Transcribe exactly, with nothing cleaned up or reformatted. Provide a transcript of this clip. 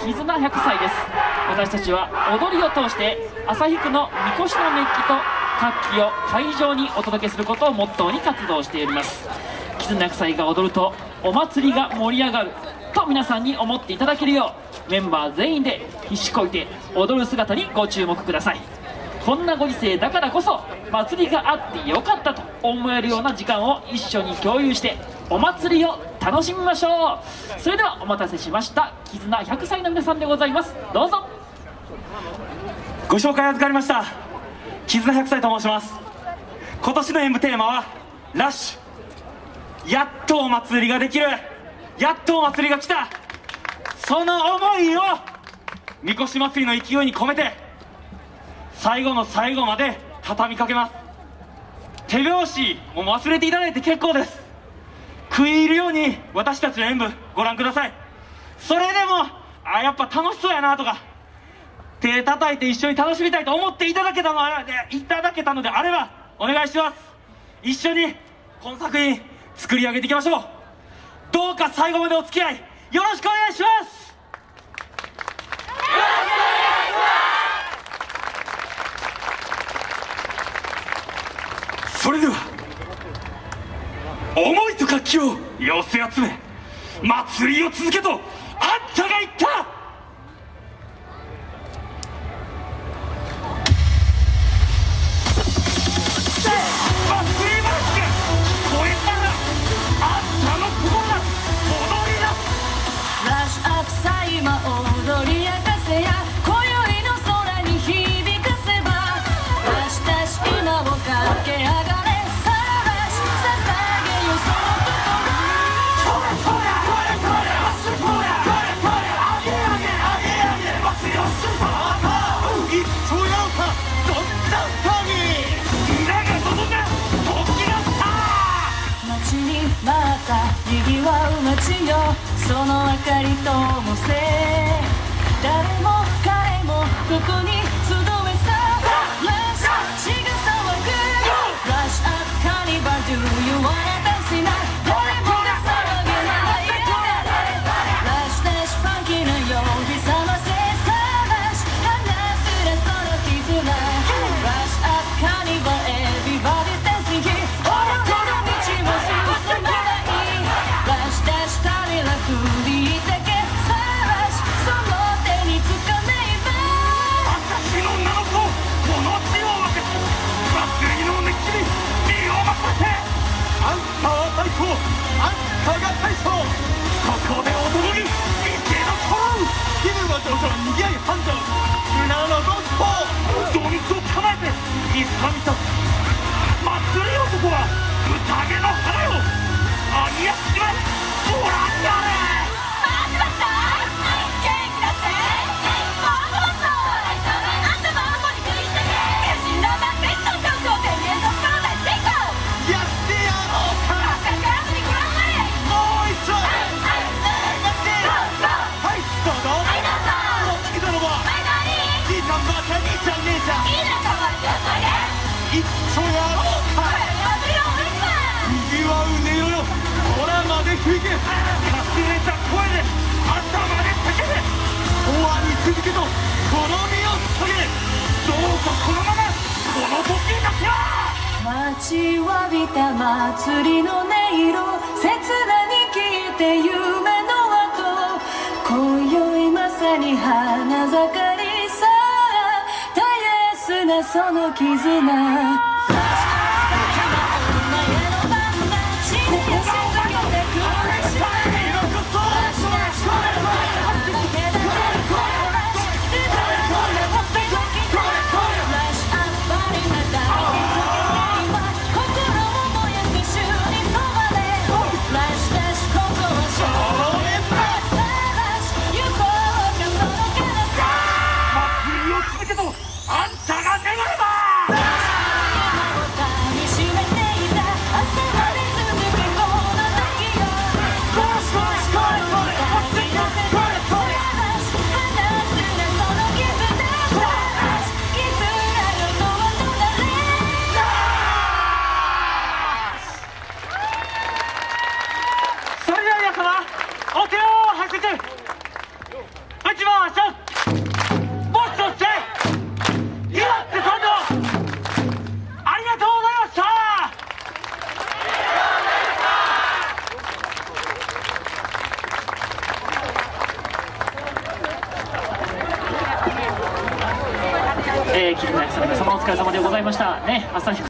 絆ひゃくさいです。私たちは踊りを通して旭区のみこしの熱気と活気を会場にお届けすることをモットーに活動しております。絆ひゃくさいが踊るとお祭りが盛り上がると皆さんに思っていただけるよう、メンバー全員で必死こいて踊る姿にご注目ください。こんなご時世だからこそ祭りがあってよかったと思えるような時間を一緒に共有してお祭りを楽しみましょう。それではお待たせしました、絆ひゃくさいの皆さんでございます。どうぞ。 ご紹介預かりました絆ひゃくさいと申します。今年の演舞テーマはラッシュ。やっとお祭りができる、やっとお祭りが来た、その思いをみこし祭りの勢いに込めて最後の最後まで畳みかけます。手拍子も忘れていただいて結構です。食い入るように私たちの演舞ご覧ください。それでもあやっぱ楽しそうやなとか手叩いて一緒に楽しみたいと思っていただけたのでいただけたのであればお願いします。一緒にこの作品作り上げていきましょう。どうか最後までお付き合いよろしくお願いします。それでは思いと活気を寄せ集め祭りを続けとあんたが言った。 にぎわう街よ、その明かりともせ誰も彼もここに集えさラッシュ血が騒ぐラッシュアップカニバル Do you wanna dance now 誰もが騒げないラッシュダッシュファンキーな呼び覚ませさラッシュ離すれその絆ラッシュアップカニバル Everybody dancing here 踊る道も進まない振りだけさらしその手につかめば私の名の子この地を分け祭りの熱気に身を任せあんたは太鼓あんたが大将ここで踊り池の鼓気分は上々にぎわい繁盛砂のゴスポどんと構えていさみと祭り男は宴の花よ兄やしめご覧やれ。一緒やろうか。にぎわう音色よ空まで響けかすれた声で朝まで叫べ終わり続けとこの身を下げどうかこのままこの時だけは待ちわびた祭りの音色切なに消えて夢の後今宵まさに花盛りさたやすなその絆あんたが願えばちましょう。もしそして岩手さんのありがとうございました。 えー、絆役者の皆様お疲れ様でございましたね。朝日